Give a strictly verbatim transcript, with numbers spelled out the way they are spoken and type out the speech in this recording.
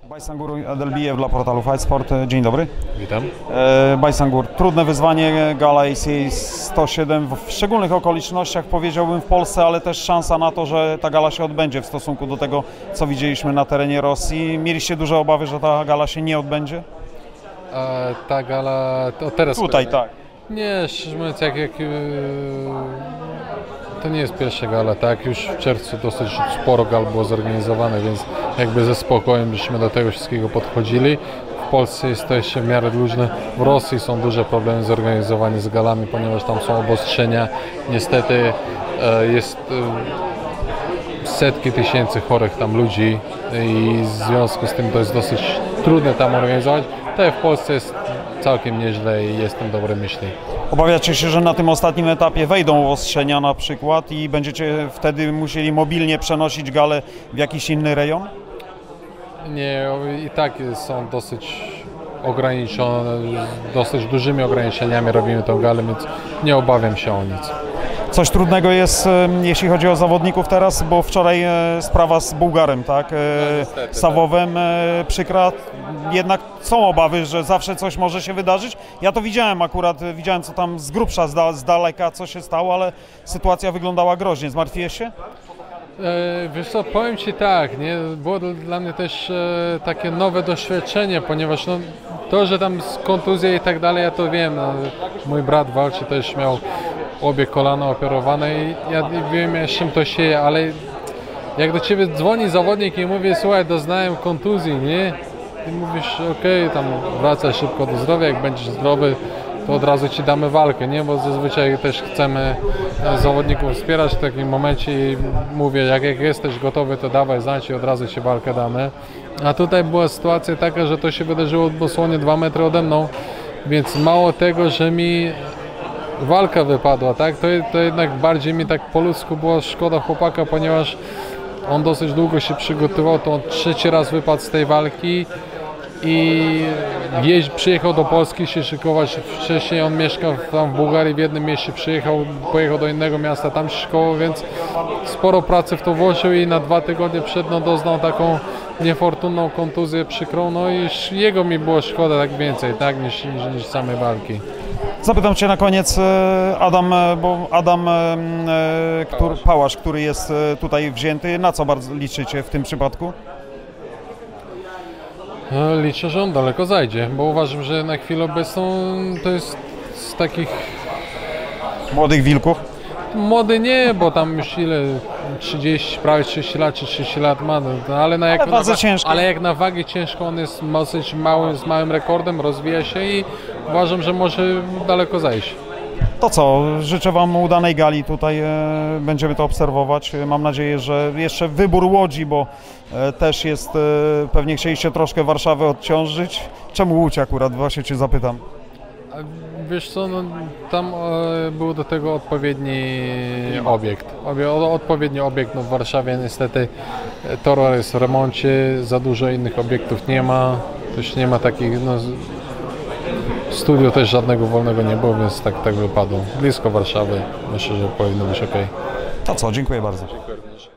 Bajsangur Adelbijew dla portalu Fight Sport. Dzień dobry. Witam. E, Bajsangur, trudne wyzwanie, gala A C A sto siedem w szczególnych okolicznościach, powiedziałbym, w Polsce, ale też szansa na to, że ta gala się odbędzie w stosunku do tego, co widzieliśmy na terenie Rosji. Mieliście duże obawy, że ta gala się nie odbędzie? A ta gala, to teraz... Tutaj, tak. Nie, szczerze mówiąc, jak, jak, to nie jest pierwsza gala, tak? Już w czerwcu dosyć sporo gal było zorganizowane, więc jakby ze spokojem byśmy do tego wszystkiego podchodzili. W Polsce jest to jeszcze w miarę luźne. W Rosji są duże problemy z organizowaniem z galami, ponieważ tam są obostrzenia. Niestety jest setki tysięcy chorych tam ludzi i w związku z tym to jest dosyć trudne tam organizować. Tutaj w Polsce jest całkiem nieźle i jestem dobrej myśli. Obawiacie się, że na tym ostatnim etapie wejdą obostrzenia na przykład i będziecie wtedy musieli mobilnie przenosić galę w jakiś inny rejon? Nie, i tak są dosyć ograniczone, dosyć dużymi ograniczeniami robimy tę galę, więc nie obawiam się o nic. Coś trudnego jest, jeśli chodzi o zawodników teraz, bo wczoraj sprawa z Bułgarem, tak? No, niestety, Sawowem tak. Przykra. Jednak są obawy, że zawsze coś może się wydarzyć. Ja to widziałem akurat, widziałem co tam z grubsza, z daleka, co się stało, ale sytuacja wyglądała groźnie. Zmartwiłeś się? E, wiesz co, powiem Ci tak, nie? Było dla mnie też e, takie nowe doświadczenie, ponieważ no, to, że tam z kontuzją i tak dalej, ja to wiem. No, mój brat walczy, też miał obie kolana operowane i ja wiem, z czym to się, ale jak do Ciebie dzwoni zawodnik i mówi, słuchaj, doznałem kontuzji, nie? I mówisz, okej, okay, tam wracaj szybko do zdrowia, jak będziesz zdrowy, to od razu Ci damy walkę, nie? Bo zazwyczaj też chcemy zawodników wspierać w takim momencie i mówię, jak, jak jesteś gotowy, to dawaj znać i od razu Ci walkę damy. A tutaj była sytuacja taka, że to się wydarzyło dosłownie dwa metry ode mną, więc mało tego, że mi walka wypadła, tak? To, to jednak bardziej mi tak po ludzku było szkoda chłopaka, ponieważ on dosyć długo się przygotował, to on trzeci raz wypadł z tej walki i jeźdź, przyjechał do Polski się szykować. Wcześniej on mieszkał tam w Bułgarii, w jednym mieście przyjechał, pojechał do innego miasta, tam się szkołował, więc sporo pracy w to włożył i na dwa tygodnie przed no, doznał taką niefortunną kontuzję przykrą, no i jego mi było szkoda tak więcej, tak, niż, niż, niż samej walki. Zapytam Cię na koniec, Adam, bo Adam który, Pałasz, który jest tutaj wzięty, na co bardzo liczycie w tym przypadku? Liczę, że on daleko zajdzie, bo uważam, że na chwilę obecną to jest z takich... Młodych wilków? Młody nie, bo tam już ile, trzydzieści, prawie trzydzieści lat czy trzydzieści lat ma, no, ale, na jak, ale, na, ale jak na wagę ciężką on jest dosyć małym, z małym rekordem, rozwija się i uważam, że może daleko zajść. To co, życzę Wam udanej gali, tutaj e, będziemy to obserwować. Mam nadzieję, że jeszcze wybór Łodzi, bo e, też jest, e, pewnie chcieliście troszkę Warszawę odciążyć. Czemu Łódź akurat? Właśnie Cię zapytam. Wiesz co, no, tam e, był do tego odpowiedni obiekt. Obie, o, odpowiedni obiekt, no, w Warszawie niestety tor jest w remoncie, za dużo innych obiektów nie ma, też nie ma takich, no, studio też żadnego wolnego nie było, więc tak, tak wypadło. Blisko Warszawy, myślę, że powinno być ok. To co, dziękuję bardzo. Dziękuję również.